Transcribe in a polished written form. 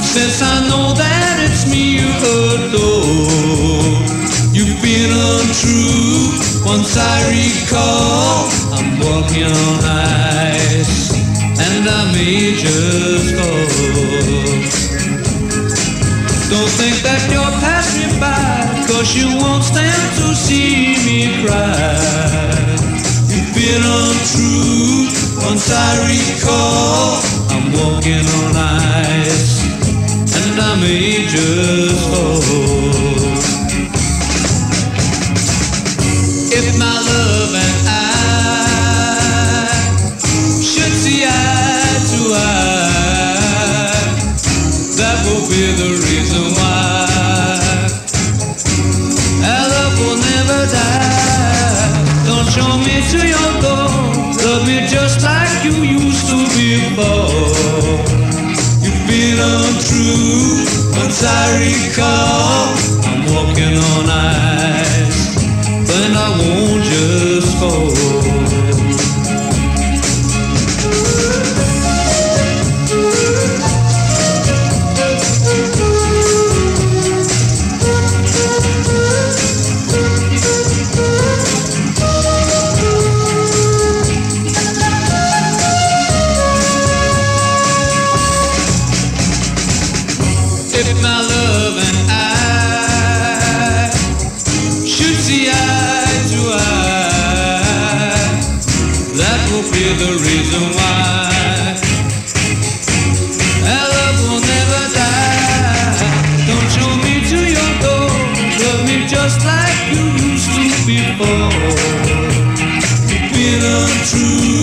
Since I know that it's me you adore, you've been untrue. Once I recall, I'm walking on ice, and I may just fall. Don't think that you'll pass me by, 'cause you won't stand to see me cry. You've been untrue. Once I recall, I'm walking on ice, and I may just fall. If my love and I should see eye to eye, that will be the reason why our love will never die. Don't show me to your door, love me just like you used to before. You've been untrue. Once I recall, I'm walking on ice, but I won't just fall. If my love and I should see eye to eye, that will be the reason why our love will never die. Don't show me to your door, love me just like you used to before. You've been untrue.